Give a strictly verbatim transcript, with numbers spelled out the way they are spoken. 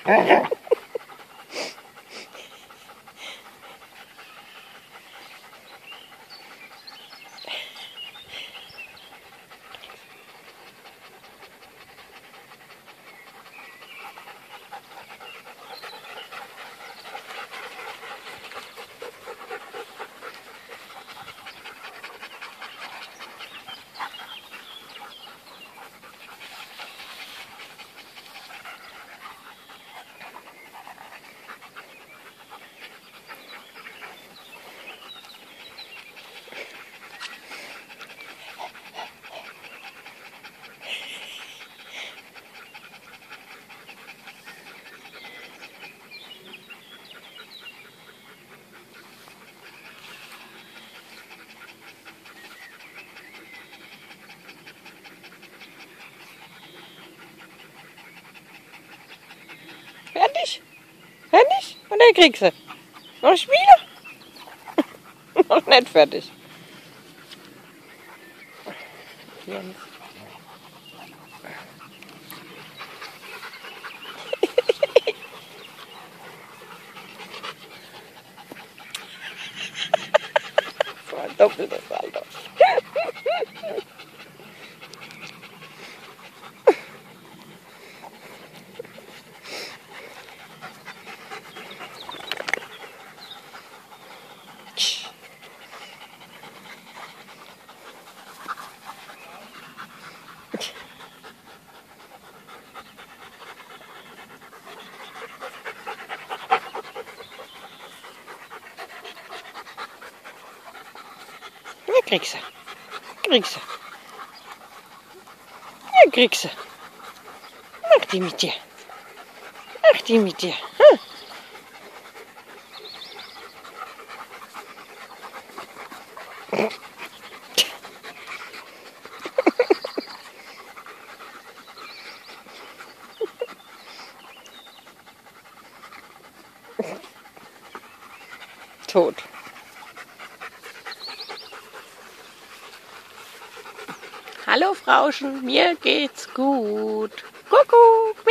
Fertig? Fertig? Und dann kriegst du. Noch Spiele? Noch nicht fertig. Jens. So ein doppeltes Salto. Ja, kriegst du. Kriegst du. Ja, kriegst du. Mach die mit dir. Mach die mit dir. Hm. Tot. Hallo Frauchen, mir geht's gut. Kuckuck.